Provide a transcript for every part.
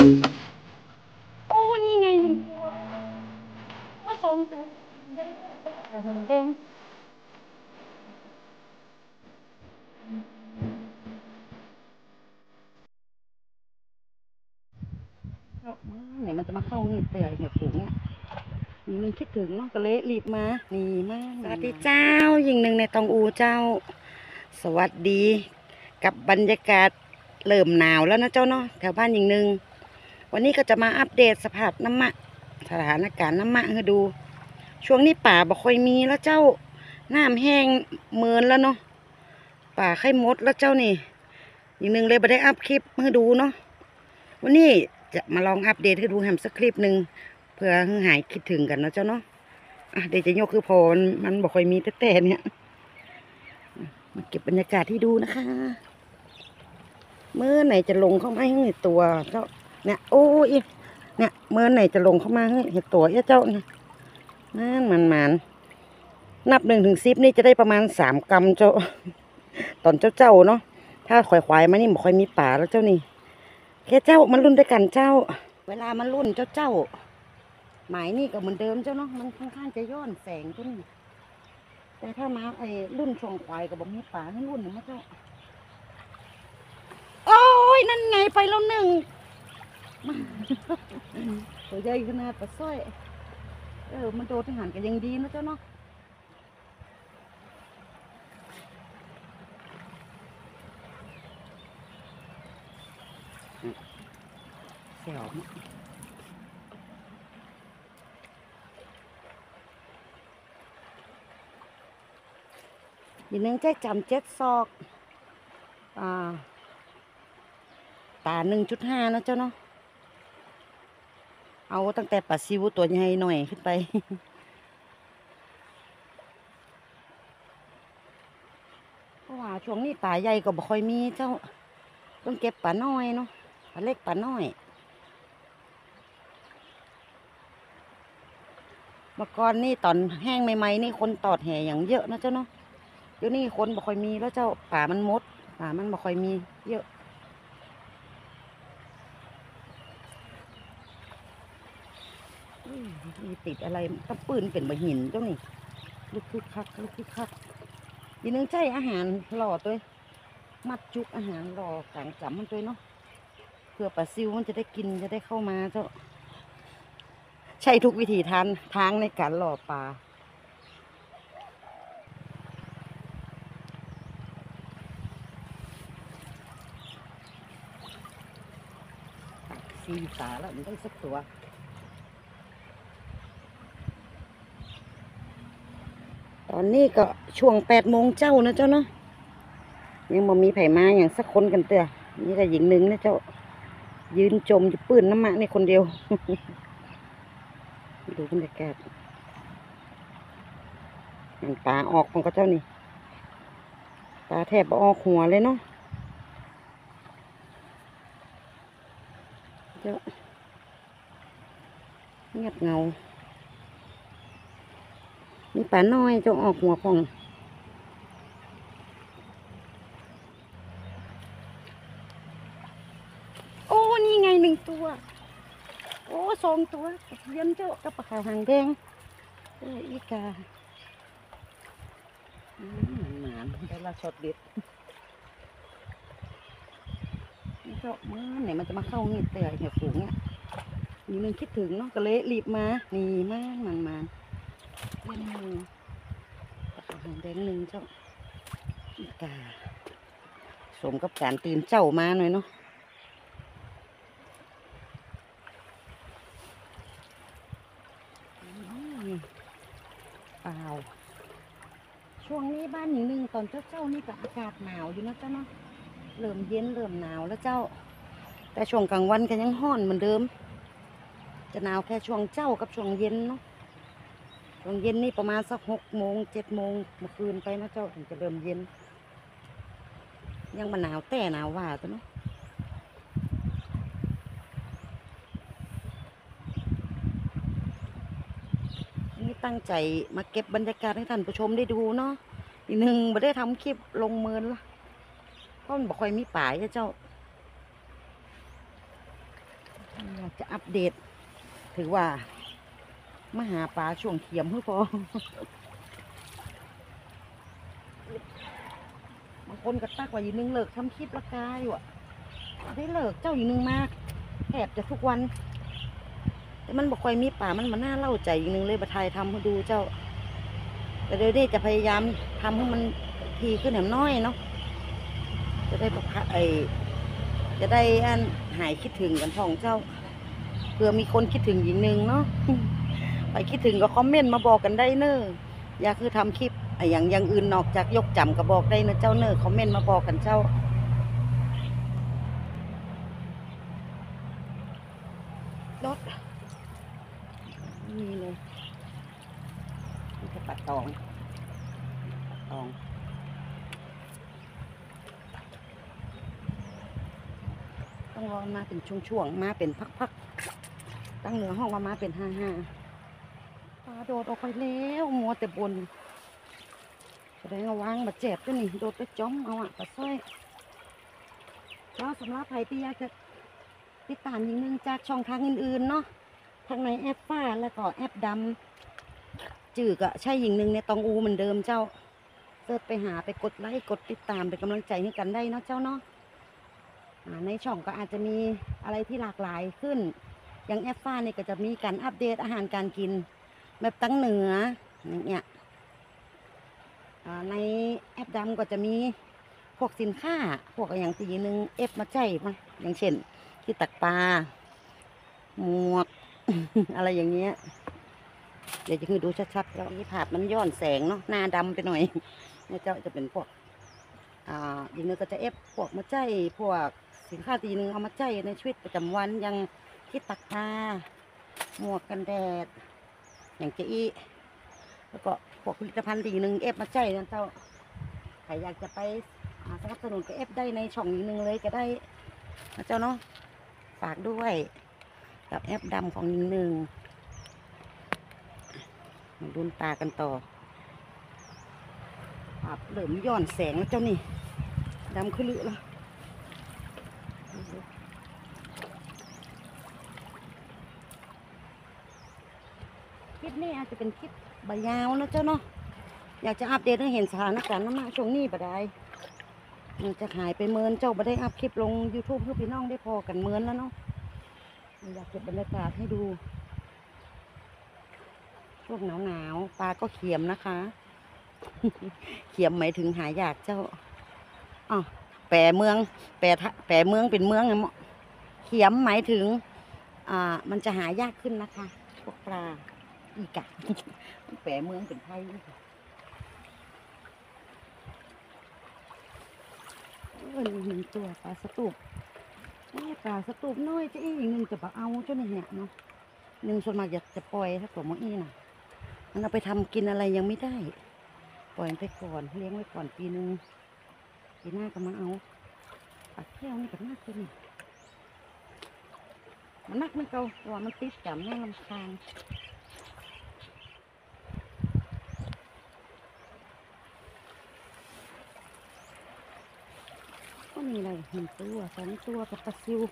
โอ้นี่ไงว่าทรงเองเนี่ยมันจะมาเข้าเห็ดเปื่อยเห็ดฝูงเนี่ยมันคิดถึงเนาะก็เลยรีบมานี่มากสวัสดีเจ้ายิงหนึ่งในตองอูเจ้าสวัสดีกับบรรยากาศเริ่มหนาวแล้วนะเจ้าเนาะแถวบ้านยิงหนึ่งวันนี้ก็จะมาอัปเดตสภาพน้ำมะสถานการณ์น้ำมะให้ดูช่วงนี้ป่าบ่ค่อยมีแล้วเจ้าน้ำแห้งเมินแล้วเนาะป่าไข่มดแล้วเจ้านี่ยิงหนึ่งเลยไม่ได้อัพคลิปให้ดูเนาะวันนี้จะมาลองอัปเดตให้ดูแฮมสักคลิปหนึ่งเพื่อให้หายคิดถึงกันนะเจ้าเนาะเดี๋ยวจะยกคือพอมันบอกค่อยมีแต่เนี่ยมาเก็บบรรยากาศที่ดูนะคะเมื่อไหนจะลงเข้ามาให้ตัวเจ้าเนี่ยโอ้ยเนี่ยเมื่อไหนจะลงเข้ามาให้ตัวเจ้าเนี่ยมันนับ1 ถึง 10นี่จะได้ประมาณ3 กรัมเจ้าตอนเจ้าเนาะถ้าควายมานี่บอกค่อยมีป่าแล้วเจ้านี่แค่เจ้ามันรุ่นด้วยกันเจ้าเวลามันรุ่นเจ้าหมายนี่ก็เหมือนเดิมเจ้าเนาะมันค่อนข้างจะย้อนแสงต้นแต่ถ้ามารุ่นช่วงควายกับบอกมีป่าให้รุ่นนะเจ้าโอ้ยนั่นไงไปแล้วหนึ่งตัวใหญ่ขนาดปลาสร้อยมันโดนทหารกันยังดีนะเจ้าเนาะแสบอีกนึงใจจำ7 ซอกตา1.5นะเจ้าเนาะเอาตั้งแต่ปลาซิวตัวใหญ่หน่อยขึ้นไปเพราะว่าช่วงนี้ปลาใหญ่ก็บ่ค่อยมีเจ้าต้องเก็บปลาน้อยเนาะปลาเล็กปลาน้อยเมื่อก่อนนี่ตอนแห้งใหม่ๆนี่คนตอดแห่อย่างเยอะนะเจ้าเนาะเดี๋ยวนี้คนบ่ค่อยมีแล้วเจ้าป่ามันมดป่ามันบ่ค่อยมีเยอะมีติดอะไรก็ปืนเป็นใบหินเจ้านี่ลูกคึกคักอีนึงใช่อาหารหล่อตัวมัดจุกอาหารหล่อกลางจำมันตัวเนาะเพื่อปลาซิวมันจะได้กินจะได้เข้ามาเจ้าใช่ทุกวิธีทางในการหล่อปลา4 สาแล้วมันได้สักตัวตอนนี้ก็ช่วง8 โมงเจ้านะเจ้าเนาะยังบ่มีไผมาอย่างสักคนกันเตือนี่ก็หญิงหนึ่งนะเจ้ายืนจมอยู่ปื้นน้ำมันนี่คนเดียวดูบรรยากาศปลาออกของก็เจ้านี่ปลาแทบออกหัวเลยเนาะเจ้าเงียบเงามีปลาน้อยเจ้าออกหัวของโอ้นี่ไง1 ตัวโอ้2 ตัวเย็นเจ้ากับปลาขาวหางแดงอีกาหมาได้ละช็อตเด็ดเจ้ามื่อไหนมันจะมาเข้าเห็ดเปื่อยเห็ดฝูงเนี่ยมีนึงคิดถึงเนาะก็เลยรีบมานี่มากมันเล่นมือปลาขาวหางแดง1 เจ้าอีกาสมกับการตื่นเจ้ามาหน่อยเนาะเปล่าช่วงนี้บ้านหนึ่งตอนเจ้านี่ก็อากาศหนาวอยู่นะเจ้าเนาะเริ่มเย็นเริ่มหนาวแล้วเจ้าแต่ช่วงกลางวันก็ยังร้อนเหมือนเดิมจะหนาวแค่ช่วงเจ้ากับช่วงเย็นเนาะช่วงเย็นนี่ประมาณสัก6 โมง 7 โมงเมื่อคืนไปนะเจ้าถึงจะเริ่มเย็นยังมาหนาวแต่หนาวว่าตัวเนาะนี่ตั้งใจมาเก็บบรรยากาศให้ท่านผู้ชมได้ดูเนาะอีกหนึ่งไม่ได้ทำคลิปลงเมินละเพราะมันบอกค่อยมีป่ายเจ้าอยากจะอัปเดตถือว่ามาหาปลาช่วงเขียมเพื่อพอบางคนก็ตักว่าอยู่นึงเลิกทำคลิปละกายว่ะได้เลิกเจ้าอยู่นึงมากแทบจะทุกวันแต่มันบอกค่อยมีป่ามันมาน่าเล่าใจอีกนึงเลยบัทายทำให้ดูเจ้าแต่เดี๋ยวนี้จะพยายามทำให้มันทีขึ้นแหมน้อยเนาะจะได้ประจะได้อันหายคิดถึงกันของเจ้าเผื่อมีคนคิดถึงอีกนึงเนาะไปคิดถึงก็คอมเมนต์มาบอกกันได้เนอะอยากคือทำคลิปอย่างอื่นนอกจากยกจำก็บอกได้นะเจ้าเนอะคอมเมนต์มาบอกกันเจ้ารถนี่เลยนี่คือปัดตองต้องรอมาเป็นช่วงๆมาเป็นพักๆตั้งเหนือห้องมาเป็น5 ปลาโดดออกไปแล้วมัวแต่บนแสดงว่าวางมาเจ็บด้วยนี่โดดไปจ้อมเอาปลาสร้อยแล้วสำหรับใครที่อยากจะติดตามอย่างนึงจากช่องทางอื่นๆเนาะทางในแอปฟ้าแล้วก็แอปดำจืดก็ใช่หญิงหนึ่งในตองอูเหมือนเดิมเจ้าเสิร์ชไปหาไปกดไลค์กดติดตามเป็นกำลังใจให้กันได้เนาะเจ้าเนาะในช่องก็อาจจะมีอะไรที่หลากหลายขึ้นอย่างแอปฟ้าเนี่ยก็จะมีการอัปเดตอาหารการกินแบบตั้งเหนืออย่างเงี้ยในแอปดำก็จะมีพวกสินค้าพวกอย่างตีนึงเอฟมาใจมาอย่างเช่นที่ตักปลาหมวก อะไรอย่างเงี้ยเดี๋ยวจะคือดูชัดๆแล้วนี่ภาพมันย้อนแสงเนาะหน้าดำไปหน่อยเนี่ยเจ้าจะเป็นพวกอย่างนึงก็จะเอฟพวกมาใจพวกสินค้าตีนึงเอามาใจในชีวิตประจำวันอย่างที่ตักปลาหมวกกันแดดอย่างเจ๊แล้วก็พวกผลิตภัณฑ์ตีนึงเอฟมาใจนั่นเจ้าใครอยากจะไปสนับสนุนก็เอฟได้ในช่องนี้นึงเลยก็ได้นะเจ้าเนาะฝากด้วยกับแอปดำของหนึ่งมาดูปลากันต่อภาพเริ่มย้อนแสงแล้วเจ้านี่ดำขึ้นลึกแล้วคลิปนี้อาจจะเป็นคลิปใบยาวนะเจ้าเนาะอยากจะอัปเดตให้เห็นสถานการณ์น้ำหนักช่วงนี้บ่ได้มันจะหายไปเมินเจ้าบ่ได้อัพคลิปลง YouTube เพื่อพี่น้องได้พอกันเมินแล้วเนาะอยากเก็บบรรยากาศให้ดูช่วงหนาวปลาก็เขียมนะคะ เขียมหมายถึงหายากเจ้าอ๋อแปรเมืองเป็นเมืองไงเขียมหมายถึงมันจะหายากขึ้นนะคะพวกปลาอีกะ แปรเมืองเป็นไทยหนึ่งตัวปลาสตูบปลาสตูบน้อยจะอีกหนึ่งจะเอาเจ้าเนี่ยเนาะหนึ่งส่วนมากจะปล่อยถ้าตัวมอีน่ะมันเอาไปทำกินอะไรยังไม่ได้ปล่อยไปก่อนเลี้ยงไว้ก่อนปีนึงปีหน้าก็มาเอาปลาแก้วนี่กับนักตัวนี้มันนักมันเก่าตัวมันติดจับแม่ลำคางก็มีอะไร1 ตัว2 ตัวกับปลาซิว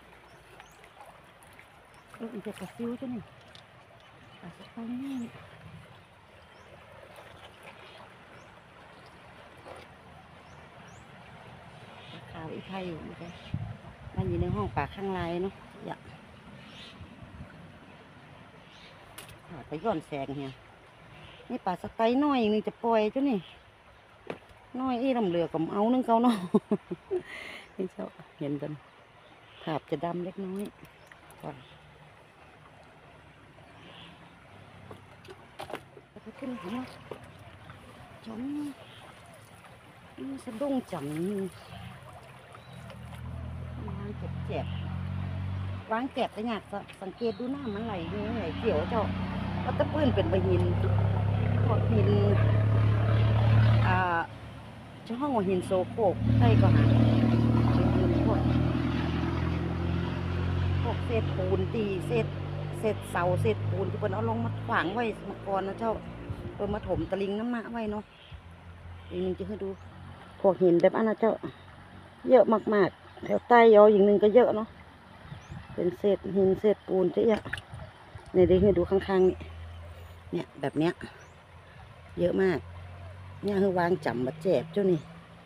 อีกแต่ปลาซิวจ้ะนี่ปลาสไตล์นี่ขาวอีไทยอยู่นะคะมันอยู่ในห้องปลาข้างในเนาะอยากไปย้อนแสงเนี่ยนี่ปลาสไตล์น้อยนึงจะปล่อยจ้ะนี่น้อยลำเหลือกับเอานึงเขาเนาะนี่เจ้าเห็นกันภาพจะดำเล็กน้อยก่อนแล้วก็ขึ้นหัวจมสะดุ้งจังวางเจ็บวางแก็บแต่อยากสังเกตดูหน้ามันไหลเขียวเจ้าแล้วตะปื้นเป็นใบหินพวกหินจะห้องว่าหินโซโคกใช่ก็หาพวกเศษปูนตีเศษเสาเศษปูนที่เพิ่นเอาลงมาขวางไว้มาก่อนนะเจ้าเพิ่นมาถมตะลิงน้ำมะไว้เนาะอีกนึงจะให้ดูพวกหินแบบอันนะเจ้าเยอะมากๆแถวใต้ยออย่างนึงก็เยอะเนาะเป็นเศษหินเศษปูนเจ๊อะในเดี๋ยวให้ดูข้างๆนี่เนี่ยแบบเนี้ยเยอะมากเนี่ยคือวางจำบัดแจบเจ้านี่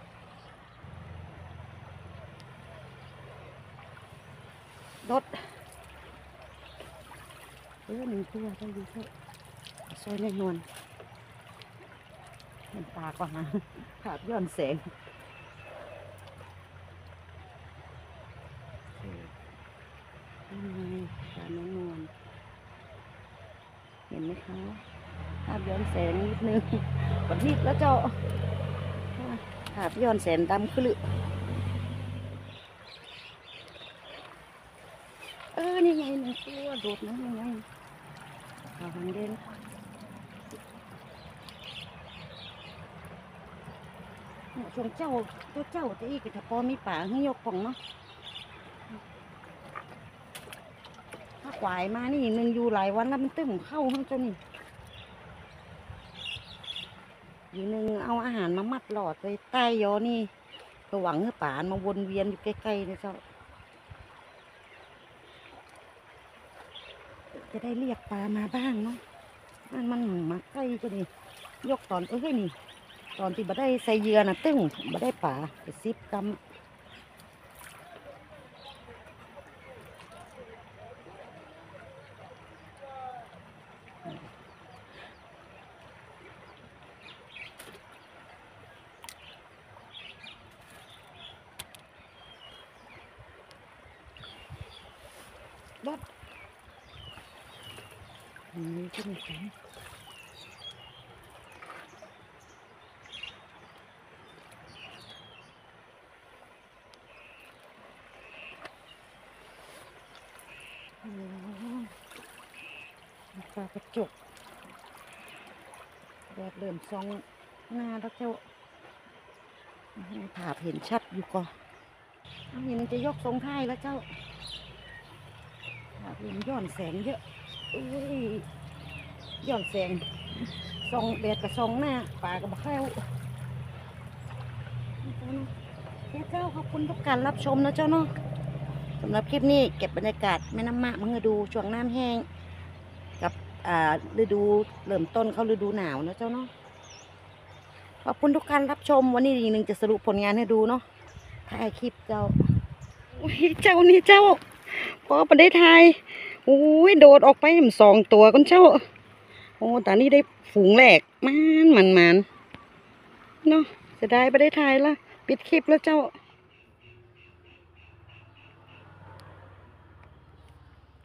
รถหนึ่งตัวได้ดีเท่าซอยแน่นอนเห็นตาก่อนนะขาดย้อนแสงนี่ไงตาแน่นอนเห็นไหมคะภาพย้อนแสงนิดนึงกดนิดแล้วเจ้าภาพย้อนแสงดำขึ้นนี่ไงหนึ่งตัวโดดนะยังไงขาหันเด่นช่วงเจ้าจะอีกแต่พอมีป่าให้ยกป่องเนาะถ้าขวายมานี่หนึ่งอยู่หลายวันแล้วมันตึ้มเข้าข้างเจ้านี่อยู่หนึ่งเอาอาหารมามัดหลอดไปใต้ยอนี่ก็หวังให้ป่ามาวนเวียนอยู่ใกล้ๆนะเจ้าจะได้เรียกปลามาบ้างเนาะมันมาใกล้จะนี่ยกตอนนี่ตอนที่บ่ได้ใส่เยื่อนะตึ้งบ่ได้ปลาไป10 กรัมรถนี่ขึ้นกันปลากระจกแดดเริ่มส่องหน้าแล้วเจ้าภาพเห็นชัดอยู่ก่อนนี่มันจะยกทรงท้ายแล้วเจ้าภาพเห็นย้อนแสงเยอะย้อนแสงส่องแดดกับส่องหน้าปลากับข้าวเจ้าขอบคุณทุกการรับชมนะเจ้าเนาะสำหรับคลิปนี้เก็บบรรยากาศแม่น้ำมะมึงดูช่วงน้ำแห้งกับฤดูเริ่มต้นเข้าฤดูหนาวนะเจ้าเนาะขอบคุณทุกการรับชมวันนี้อีกหนึ่งจะสรุปผลงานให้ดูเนาะถ่ายคลิปเจ้าเจ้านี่เจ้าพอไปได้ถ่ายโอ้ยโดดออกไป2 ตัวกันเจ้าโอ้แต่นี่ได้ฝูงแหลกมันเนาะจะได้ไปได้ถ่ายละปิดคลิปแล้วเจ้า